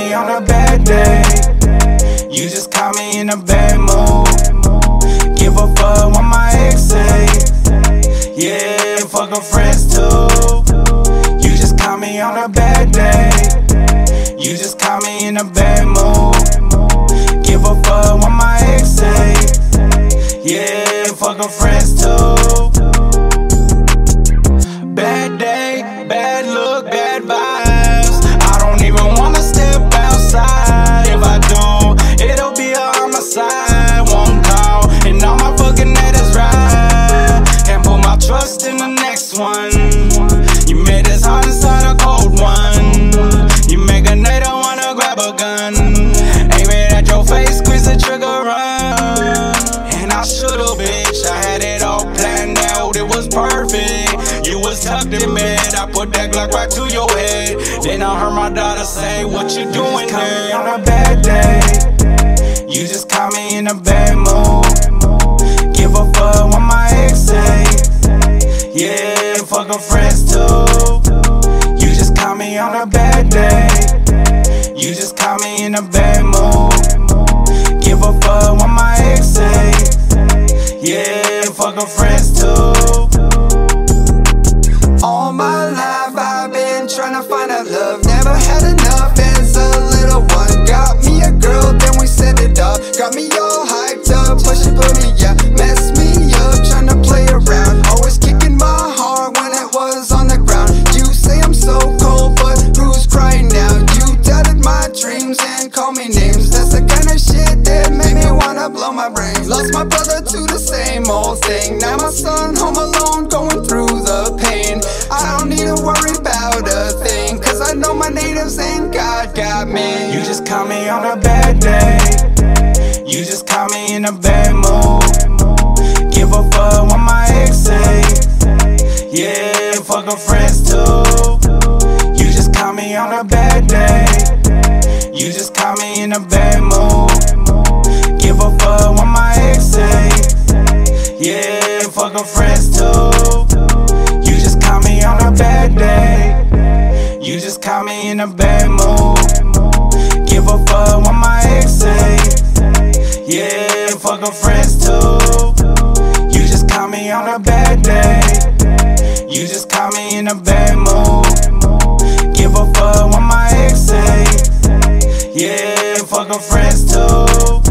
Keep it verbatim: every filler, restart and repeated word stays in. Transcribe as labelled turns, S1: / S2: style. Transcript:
S1: me on a bad day. You just caught me in a bad mood. Give a fuck what my ex say. Yeah, fuck her friends too. You just caught me on a bad day. You just caught me in a bad mood. Give a fuck what my ex say. Yeah, fuck her friends too. Bad day, bad look, bad vibes. I don't even wanna step outside. If I do, it'll be a homicide. One call, and all my fucking haters ride. Can't put my trust in the next one. You made this heart inside a cold one. You make a nader wanna grab a gun. Aim it at your face, squeeze the trigger, run. And I should've, bitch, I had it all planned out, it was perfect. You was tucked in bed, I put that Glock right to your head. Then I heard my daughter say, what you doing there? On a bad day. You just caught me in a bad mood. Give a fuck what my ex say. Yeah, fuck her friends too. You just caught me on a bad day. You just caught me in a bad mood. Give a fuck what my ex say. Yeah, fuck her friends too.
S2: All my life I've been trying to find out love. Never had enough as a little one. Got me a girl, then we set it up. Got me all hyped up, push and put me up. Mess me up, trying to play around. Always kicking my heart when it was on the ground. You say I'm so cold, but who's crying now? You doubted my dreams and called me names. That's the kind of shit that made me wanna blow my brains. Lost my brother to the same old thing. Now my son home alone, going through the pain. I don't need to worry about a thing, cause I know my natives and God got me.
S1: You just caught me on a bad day. You just caught me in a bad mood. Give a fuck what my ex say. Yeah, fuck her friends too. You just caught me on a bad day. You just caught me in a bad mood. Give a fuck what my ex say. Yeah, fuck her friends too. You just caught me on a bad day. You just caught me in a bad mood. Give a fuck what my ex say. Yeah, fuck her friends too. You just caught me on a bad day. You just caught me in a bad mood. Give a fuck what my ex say. Yeah, fuck her friends too.